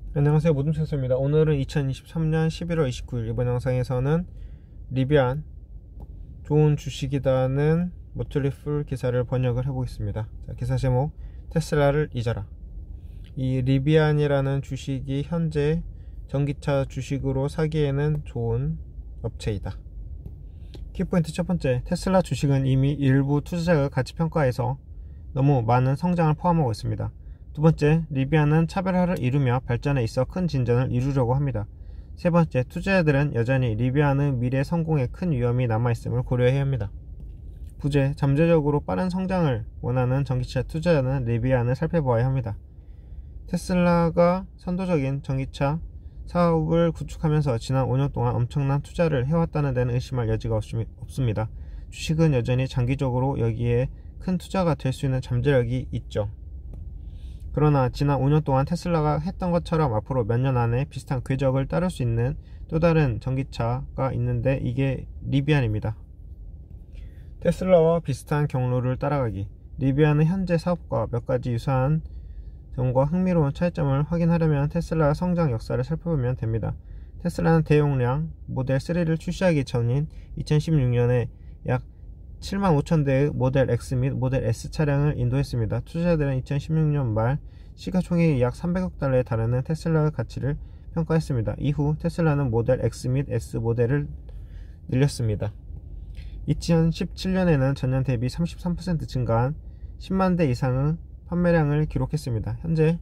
안녕하세요, 모둠체스입니다. 오늘은 2023년 11월 29일 이번 영상에서는 리비안 좋은 주식이다는 모틀리 풀 기사를 번역을 해보겠습니다. 자, 기사 제목 테슬라를 잊어라. 이 리비안이라는 주식이 현재 전기차 주식으로 사기에는 좋은 업체이다. 키포인트 첫 번째, 테슬라 주식은 이미 일부 투자자가 가치 평가에서 너무 많은 성장을 포함하고 있습니다. 두 번째, 리비안은 차별화를 이루며 발전에 있어 큰 진전을 이루려고 합니다. 세 번째, 투자자들은 여전히 리비안의 미래 성공에 큰 위험이 남아있음을 고려해야 합니다. 부재, 잠재적으로 빠른 성장을 원하는 전기차 투자자는 리비안을 살펴보아야 합니다. 테슬라가 선도적인 전기차 사업을 구축하면서 지난 5년 동안 엄청난 투자를 해왔다는 데는 의심할 여지가 없습니다. 주식은 여전히 장기적으로 여기에 큰 투자가 될 수 있는 잠재력이 있죠. 그러나 지난 5년 동안 테슬라가 했던 것처럼 앞으로 몇 년 안에 비슷한 궤적을 따를 수 있는 또 다른 전기차가 있는데 이게 리비안입니다. 테슬라와 비슷한 경로를 따라가기. 리비안의 현재 사업과 몇 가지 유사한 점과 흥미로운 차이점을 확인하려면 테슬라의 성장 역사를 살펴보면 됩니다. 테슬라는 대용량 모델 3를 출시하기 전인 2016년에 약 75,000대의 모델 X 및 모델 S 차량을 인도했습니다. 투자자들은 2016년 말 시가총액이 약 300억 달러에 달하는 테슬라의 가치를 평가했습니다. 이후 테슬라는 모델 X 및 S 모델을 늘렸습니다. 2017년에는 전년 대비 33% 증가한 10만 대 이상의 판매량을 기록했습니다. 현재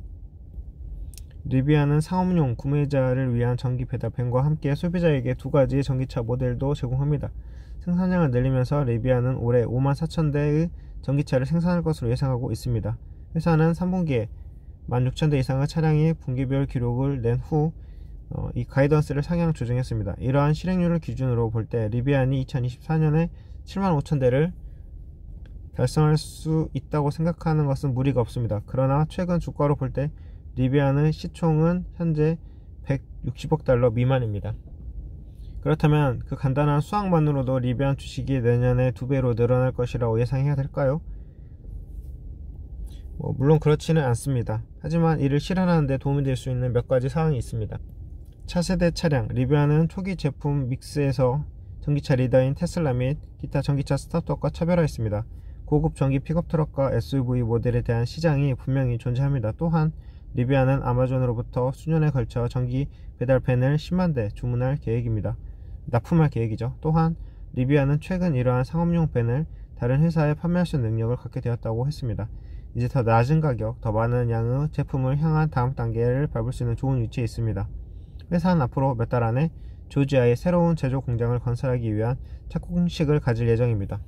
리비안은 상업용 구매자를 위한 전기 배달밴과 함께 소비자에게 두 가지의 전기차 모델도 제공합니다. 생산량을 늘리면서 리비안은 올해 54,000대의 전기차를 생산할 것으로 예상하고 있습니다. 회사는 3분기에 16,000대 이상의 차량의 분기별 기록을 낸 후 이 가이던스를 상향 조정했습니다. 이러한 실행률을 기준으로 볼 때 리비안이 2024년에 75,000대를 달성할 수 있다고 생각하는 것은 무리가 없습니다. 그러나 최근 주가로 볼 때 리비안의 시총은 현재 160억 달러 미만입니다. 그렇다면 그 간단한 수학만으로도 리비안 주식이 내년에 2배로 늘어날 것이라고 예상해야 될까요? 물론 그렇지는 않습니다. 하지만 이를 실현하는 데 도움이 될 수 있는 몇 가지 사항이 있습니다. 차세대 차량, 리비안은 초기 제품 믹스에서 전기차 리더인 테슬라 및 기타 전기차 스타트업과 차별화했습니다. 고급 전기 픽업 트럭과 SUV 모델에 대한 시장이 분명히 존재합니다. 또한 리비안은 아마존으로부터 수년에 걸쳐 전기 배달팬을 10만 대 주문할 계획입니다. 납품할 계획이죠. 또한 리비안은 최근 이러한 상업용 팬을 다른 회사에 판매할 수 있는 능력을 갖게 되었다고 했습니다. 이제 더 낮은 가격, 더 많은 양의 제품을 향한 다음 단계를 밟을 수 있는 좋은 위치에 있습니다. 회사는 앞으로 몇 달 안에 조지아에 새로운 제조 공장을 건설하기 위한 착공식을 가질 예정입니다.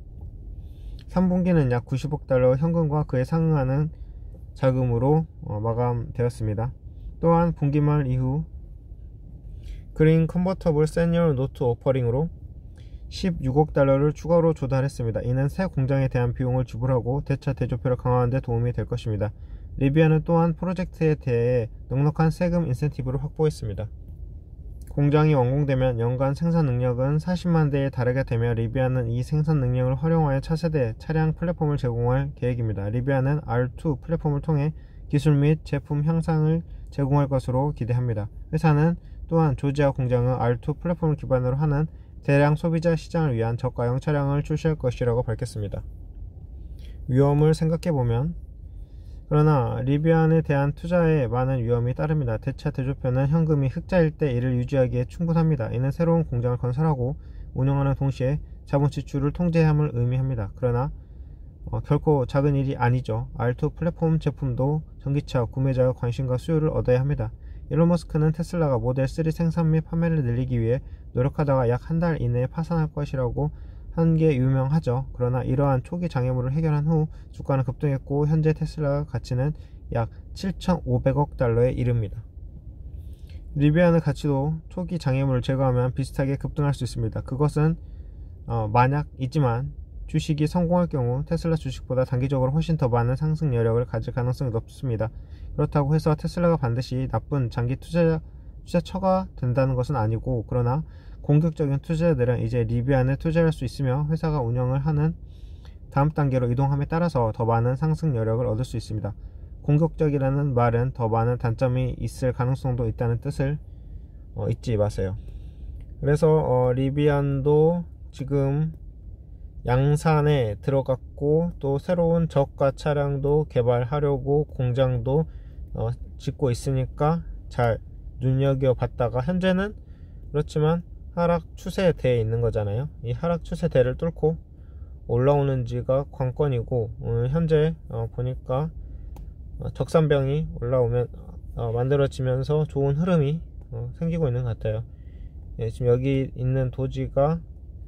3분기는 약 90억 달러 현금과 그에 상응하는 자금으로 마감되었습니다. 또한 분기 말 이후 그린 컨버터블 세니어 노트 오퍼링으로 16억 달러를 추가로 조달했습니다. 이는 새 공장에 대한 비용을 지불하고 대차 대조표를 강화하는 데 도움이 될 것입니다. 리비안은 또한 프로젝트에 대해 넉넉한 세금 인센티브를 확보했습니다. 공장이 완공되면 연간 생산 능력은 40만 대에 달하게 되며 리비안은 이 생산 능력을 활용하여 차세대 차량 플랫폼을 제공할 계획입니다. 리비안은 R2 플랫폼을 통해 기술 및 제품 향상을 제공할 것으로 기대합니다. 회사는 또한 조지아 공장의 R2 플랫폼을 기반으로 하는 대량 소비자 시장을 위한 저가형 차량을 출시할 것이라고 밝혔습니다. 위험을 생각해보면 그러나 리비안에 대한 투자에 많은 위험이 따릅니다. 대차 대조표는 현금이 흑자일 때 이를 유지하기에 충분합니다. 이는 새로운 공장을 건설하고 운영하는 동시에 자본 지출을 통제해야 함을 의미합니다. 그러나 결코 작은 일이 아니죠. R2 플랫폼 제품도 전기차 구매자의 관심과 수요를 얻어야 합니다. 일론 머스크는 테슬라가 모델 3 생산 및 판매를 늘리기 위해 노력하다가 약 한 달 이내에 파산할 것이라고 한 게 유명하죠. 그러나 이러한 초기 장애물을 해결한 후 주가는 급등했고 현재 테슬라 가치는 약 7,500억 달러에 이릅니다. 리비안의 가치도 초기 장애물을 제거하면 비슷하게 급등할 수 있습니다. 그것은 만약이지만 주식이 성공할 경우 테슬라 주식보다 단기적으로 훨씬 더 많은 상승 여력을 가질 가능성이 높습니다. 그렇다고 해서 테슬라가 반드시 나쁜 장기 투자처가 된다는 것은 아니고, 그러나 공격적인 투자자들은 이제 리비안에 투자할 수 있으며 회사가 운영을 하는 다음 단계로 이동함에 따라서 더 많은 상승 여력을 얻을 수 있습니다. 공격적이라는 말은 더 많은 단점이 있을 가능성도 있다는 뜻을 잊지 마세요. 그래서 리비안도 지금 양산에 들어갔고, 또 새로운 저가 차량도 개발하려고 공장도 짓고 있으니까 잘 눈여겨봤다가, 현재는 그렇지만 하락 추세대에 있는 거잖아요. 이 하락 추세대를 뚫고 올라오는지가 관건이고, 현재 보니까 적산병이 올라오면 만들어지면서 좋은 흐름이 생기고 있는 것 같아요. 예, 지금 여기 있는 도지가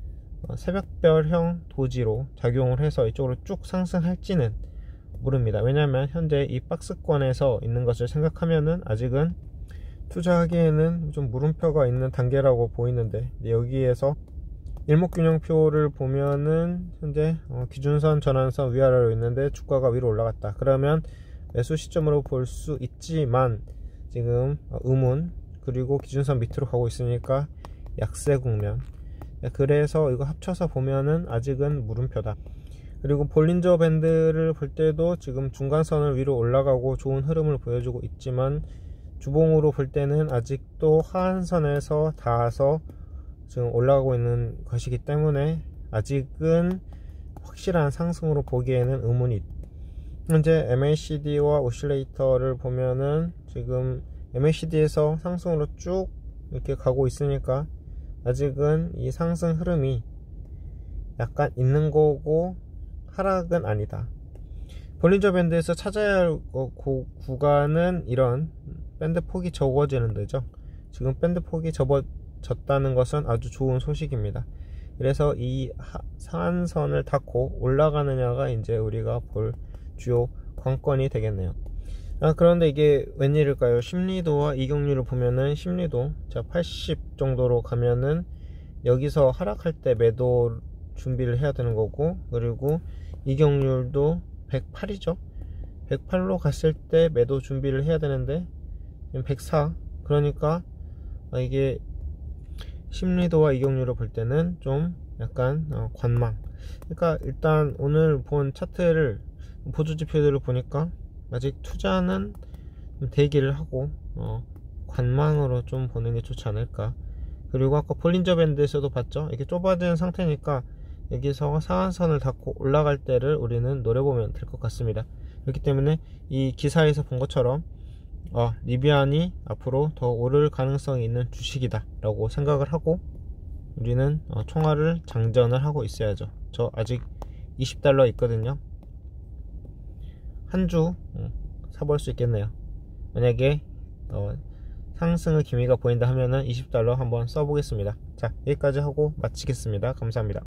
새벽별형 도지로 작용을 해서 이쪽으로 쭉 상승할지는 모릅니다. 왜냐하면 현재 이 박스권에서 있는 것을 생각하면은 아직은 투자하기에는 좀 물음표가 있는 단계라고 보이는데, 여기에서 일목균형표를 보면은 현재 기준선 전환선 위아래로 있는데 주가가 위로 올라갔다. 그러면 매수 시점으로 볼 수 있지만 지금 음운 그리고 기준선 밑으로 가고 있으니까 약세 국면. 그래서 이거 합쳐서 보면은 아직은 물음표다. 그리고 볼린저 밴드를 볼 때도 지금 중간선을 위로 올라가고 좋은 흐름을 보여주고 있지만, 주봉으로 볼 때는 아직도 하한선에서 닿아서 지금 올라가고 있는 것이기 때문에 아직은 확실한 상승으로 보기에는 의문이 있다. 현재 MACD와 오실레이터를 보면은 지금 MACD에서 상승으로 쭉 이렇게 가고 있으니까 아직은 이 상승 흐름이 약간 있는 거고 하락은 아니다. 볼린저 밴드에서 찾아야 할 구간은 이런 밴드 폭이 적어지는 데죠. 지금 밴드 폭이 접어졌다는 것은 아주 좋은 소식입니다. 그래서 이 상한선을 닫고 올라가느냐가 이제 우리가 볼 주요 관건이 되겠네요. 그런데 이게 웬일일까요? 심리도와 이격률을 보면은, 심리도 80 정도로 가면은 여기서 하락할 때 매도 준비를 해야 되는 거고, 그리고 이격률도 108이죠 108로 갔을 때 매도 준비를 해야 되는데 104. 그러니까 이게 심리도와 이격률을 볼 때는 좀 약간 관망. 그러니까 일단 오늘 본 차트를, 보조지표들을 보니까 아직 투자는 대기를 하고 관망으로 좀 보는 게 좋지 않을까. 그리고 아까 볼린저 밴드에서도 봤죠. 이게 좁아진 상태니까 여기서 상한선을 닫고 올라갈 때를 우리는 노려보면 될 것 같습니다. 그렇기 때문에 이 기사에서 본 것처럼 리비안이 앞으로 더 오를 가능성이 있는 주식이다 라고 생각을 하고 우리는 총알을 장전을 하고 있어야죠. 저 아직 $20 있거든요. 한 주 사볼 수 있겠네요. 만약에 상승의 기미가 보인다 하면은 $20 한번 써보겠습니다. 자, 여기까지 하고 마치겠습니다. 감사합니다.